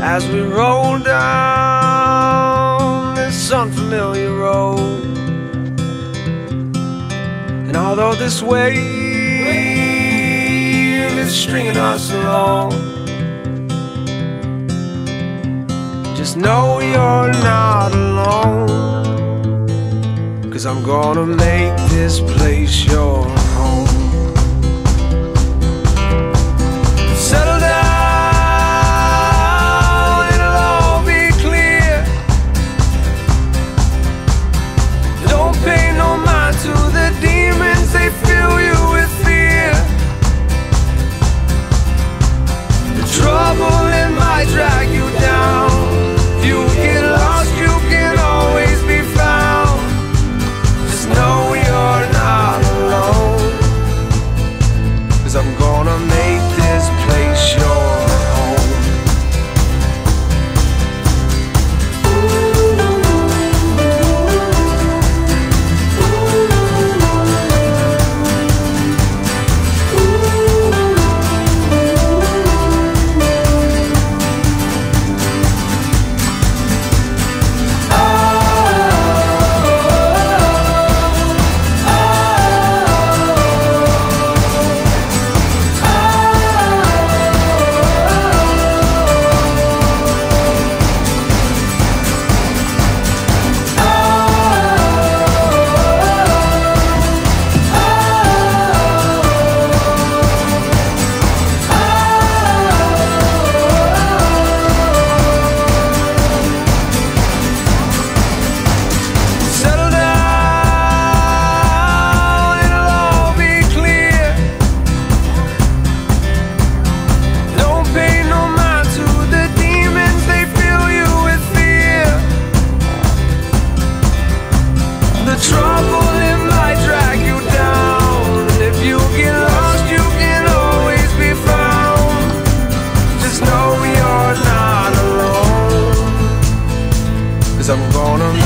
as we roll down this unfamiliar road. And although this wave is stringing us along, just know you're not alone, 'cause I'm gonna make this place your home. Settle down, it'll all be clear. Don't pay no mind to the demons, they fill you with fear. The trouble, it might drag you down. If you get lost, you can always be found. Just know you're not alone, 'cause I'm gonna make this place your home. The trouble, it might drag you down. If you get lost, you can always be found. Just know you're not alone, 'cause I'm gonna